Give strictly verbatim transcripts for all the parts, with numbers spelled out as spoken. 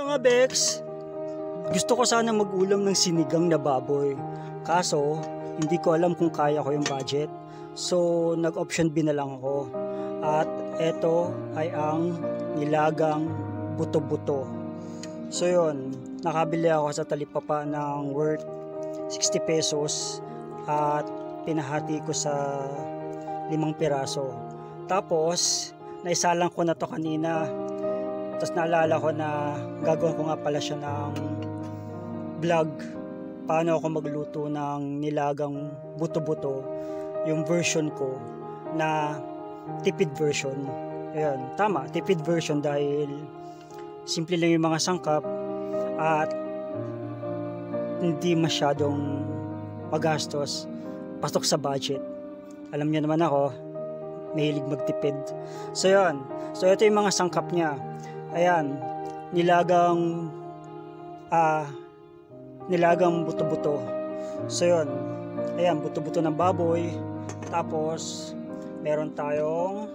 mga Bex, gusto ko sana mag-ulam ng sinigang na baboy. Kaso, hindi ko alam kung kaya ko yung budget. So, nag-option B na lang ako. At eto ay ang Nilagang Buto Buto. So yun, nakabili ako sa talipapa ng worth sixty pesos at pinahati ko sa limang piraso. Tapos, naisalang ko na to kanina. Tapos naalala ko na gagawin ko nga pala siya ng vlog paano ako magluto ng nilagang buto-buto, yung version ko na tipid version. Ayan, tama, tipid version dahil simple lang yung mga sangkap at hindi masyadong magastos, pasok sa budget. Alam niyo naman ako, mahilig magtipid. So yun, so ito yung mga sangkap niya. Ayan, nilagang ah, nilagang buto-buto. So yun, ayan, buto-buto ng baboy. Tapos meron tayong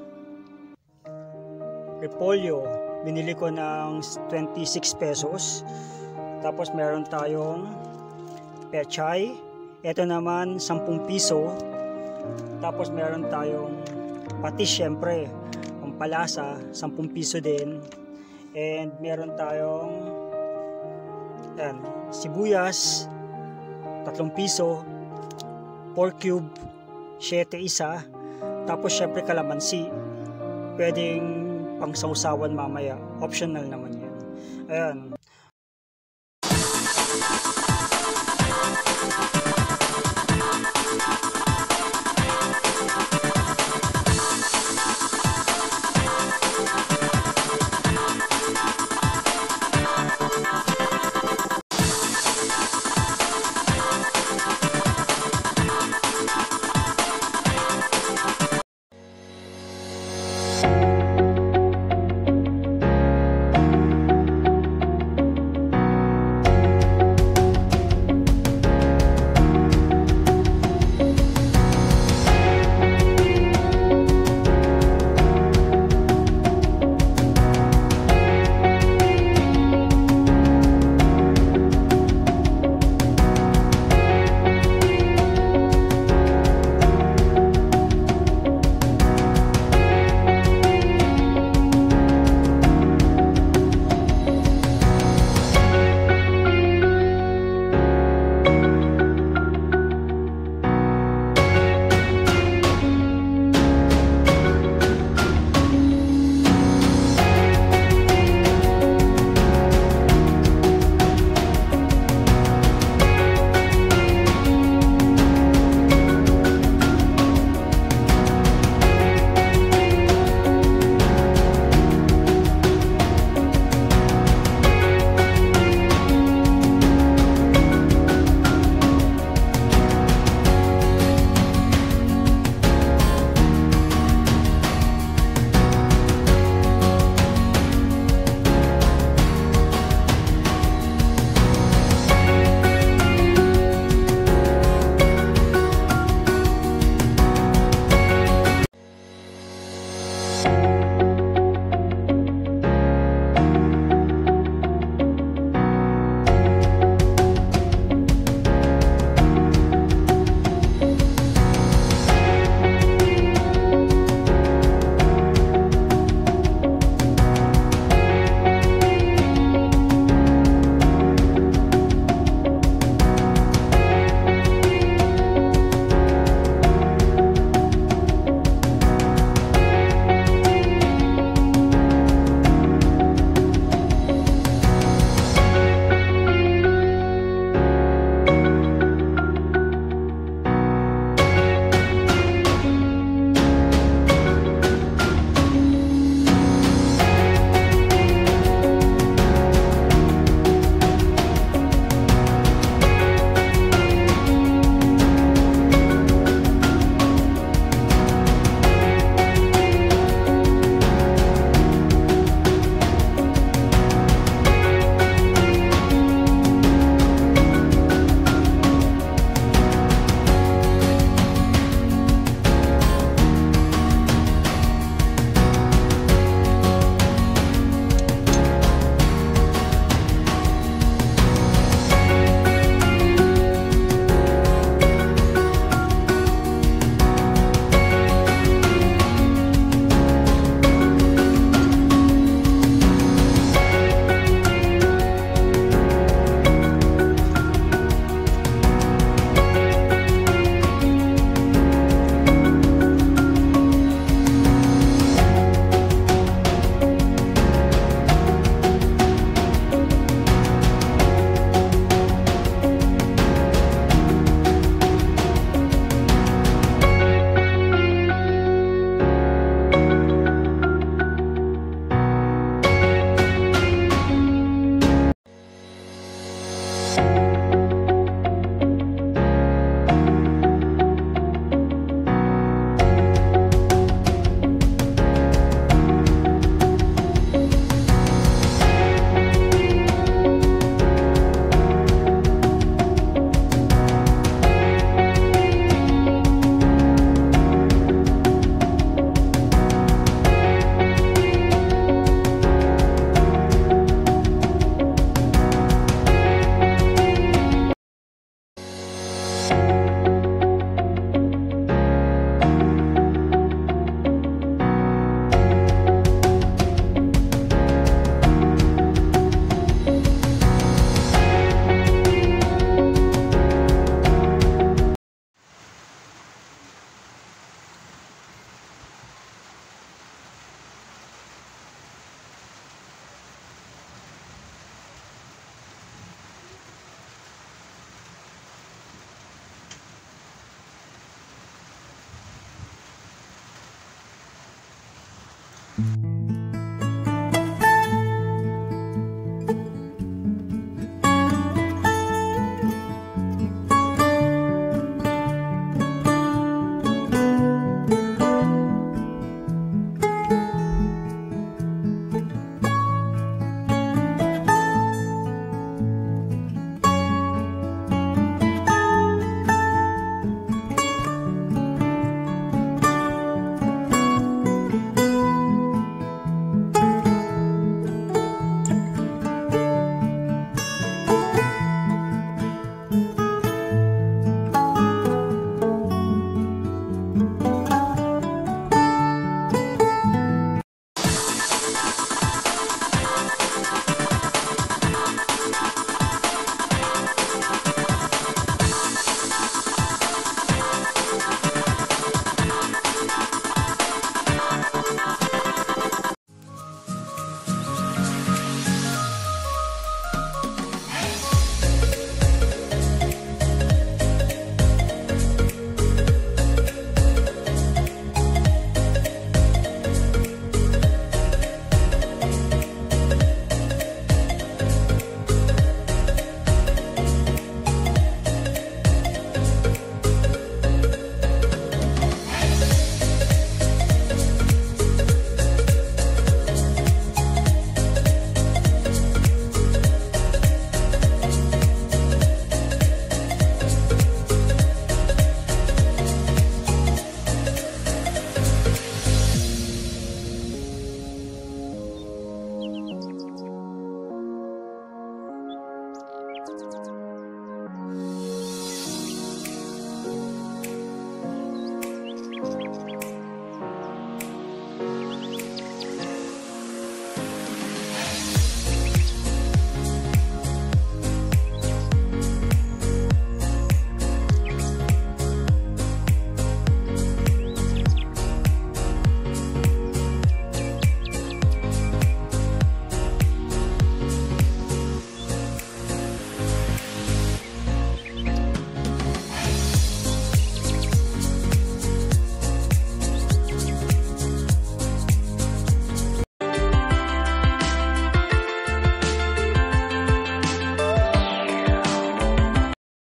repolyo, binili ko ng twenty-six pesos. Tapos meron tayong pechay, ito naman ten piso. Tapos meron tayong patis, syempre pampalasa, ten piso din. And meron tayong yan, sibuyas, tatlong piso, pork cube, siyete isa. Tapos syempre kalamansi, pwedeng pang sausawan mamaya, optional naman yan. Ayan.